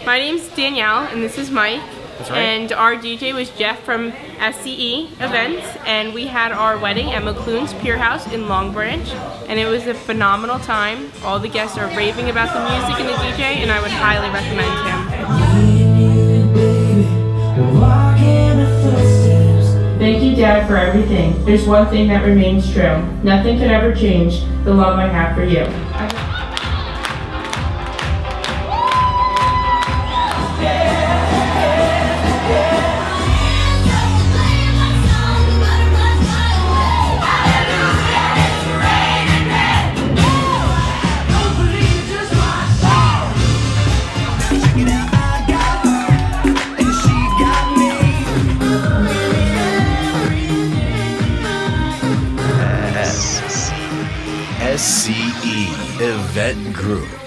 My name's Danielle and this is Mike. That's right. And our DJ was Jeff from SCE Events, and we had our wedding at McCloones Pier House in Long Branch, and it was a phenomenal time. All the guests are raving about the music and the DJ, and I would highly recommend him. Thank you, Dad, for everything. There's one thing that remains true. Nothing could ever change the love I have for you. SCE Event Group.